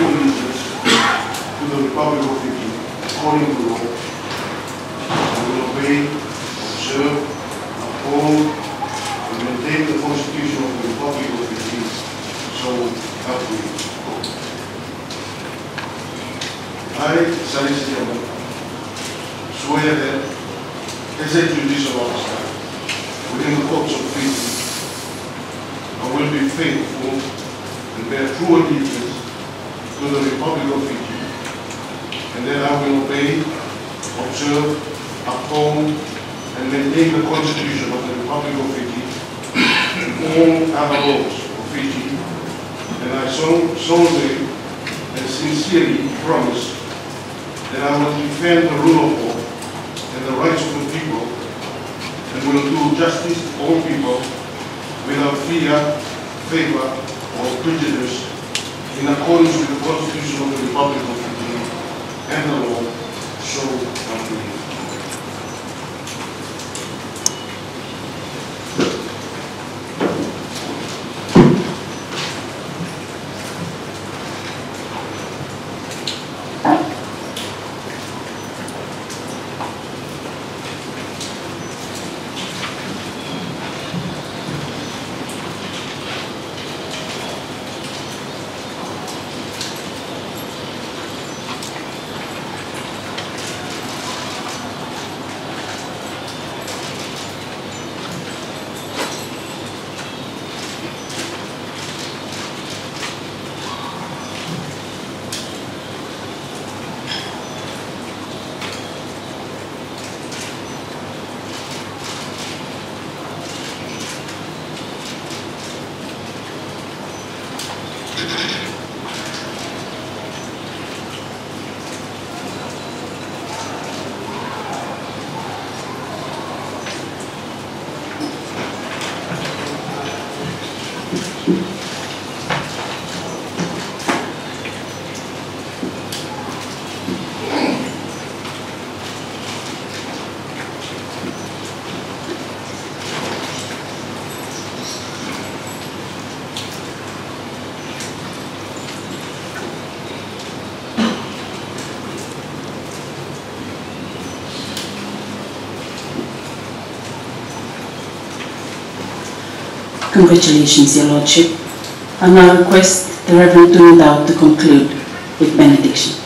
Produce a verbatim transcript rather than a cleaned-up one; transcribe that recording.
allegiance to the Republic of Fiji, according to law. I will obey, observe, uphold, and maintain the Constitution of the Republic of Fiji, so help me God. I, Salesi Temo, swear that as a judicial officer within the courts of Fiji, I will be faithful and bear true allegiance to the Republic of Fiji, and that I will obey, observe, uphold, and maintain the Constitution of the Republic of Fiji and all other laws of Fiji, and I so solemnly and sincerely promise that I will defend the rule of law and the rights of the people, and will do justice to all people without fear, favor, or prejudice, in accordance with the Constitution of the Republic of Fiji and the law, so help me. Congratulations, Your Lordship. I now request the Reverend to kneel down to conclude with benediction.